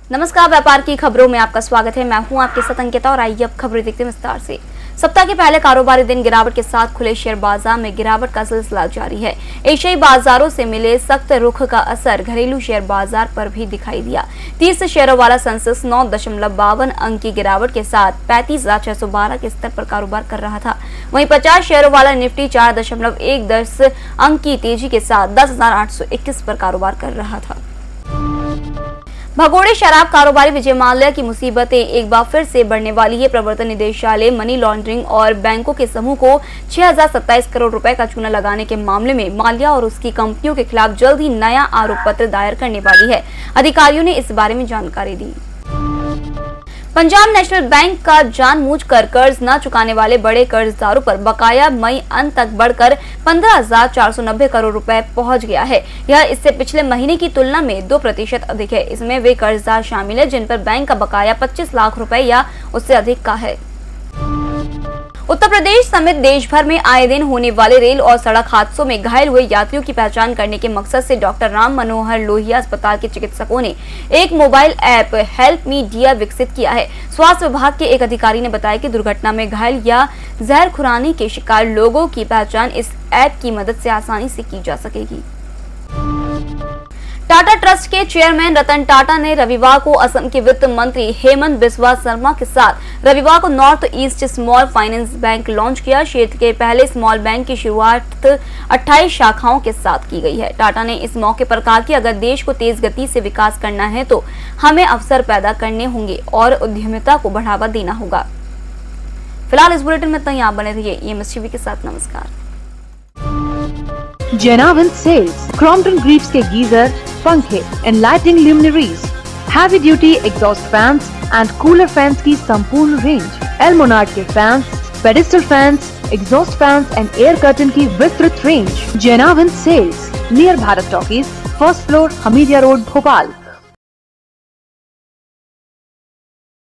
नमस्कार, व्यापार की खबरों में आपका स्वागत है। मैं हूं आपके साथ अंकिता और आइए अब खबरें देखते हैं विस्तार से। सप्ताह के पहले कारोबारी दिन गिरावट के साथ खुले शेयर बाजार में गिरावट का सिलसिला जारी है। एशियाई बाजारों से मिले सख्त रुख का असर घरेलू शेयर बाजार पर भी दिखाई दिया। 30 शेयरों वाला सेंसेक्स 9.52 अंक की गिरावट के साथ 35,612 के स्तर पर कारोबार कर रहा था। वहीं 50 शेयरों वाला निफ्टी 4.10 अंक की तेजी के साथ 10,821 पर कारोबार कर रहा था। भगोड़े शराब कारोबारी विजय माल्या की मुसीबतें एक बार फिर से बढ़ने वाली है। प्रवर्तन निदेशालय मनी लॉन्ड्रिंग और बैंकों के समूह को 6,027 करोड़ रुपए का चूना लगाने के मामले में माल्या और उसकी कंपनियों के खिलाफ जल्द ही नया आरोप पत्र दायर करने वाली है। अधिकारियों ने इस बारे में जानकारी दी। पंजाब नेशनल बैंक का जानबूझकर कर्ज न चुकाने वाले बड़े कर्जदारों पर बकाया मई अंत तक बढ़कर 15,490 करोड़ रुपए पहुंच गया है। यह इससे पिछले महीने की तुलना में 2% अधिक है। इसमें वे कर्जदार शामिल हैं जिन पर बैंक का बकाया 25 लाख रुपए या उससे अधिक का है। उत्तर प्रदेश समेत देश भर में आए दिन होने वाले रेल और सड़क हादसों में घायल हुए यात्रियों की पहचान करने के मकसद से डॉक्टर राम मनोहर लोहिया अस्पताल के चिकित्सकों ने एक mobile app help me dear विकसित किया है। स्वास्थ्य विभाग के एक अधिकारी ने बताया कि दुर्घटना में घायल या जहर खुरानी के शिकार लोगों की पहचान इस ऐप की मदद से आसानी से की जा सकेगी। टाटा ट्रस्ट के चेयरमैन रतन टाटा ने रविवार को असम के वित्त मंत्री हेमंत बिस्वा शर्मा के साथ रविवार को north east small finance bank launch किया। क्षेत्र के पहले स्मॉल बैंक की शुरुआत 28 शाखाओं के साथ की गई है। टाटा ने इस मौके पर कहा कि अगर देश को तेज गति से विकास करना है तो हमें अवसर पैदा करने होंगे और उद्यमिता को बढ़ावा देना होगा। फिलहाल इस बुलेटिन में इतना ही। आप बने रहिए EMS टीवी के साथ। नमस्कार। जेनावन सेल्स क्रॉम्पटन ग्रीव्स के गीजर, पंखे, and lighting luminaries, heavy duty exhaust fans and cooler fans की संपूर्ण रेंज, एल्मोनार्ड के fans, pedestal fans, exhaust fans and air curtain की विस्तृत रेंज। जेनावन sales near Bharat talkies, first floor, Hamidia road, Bhopal.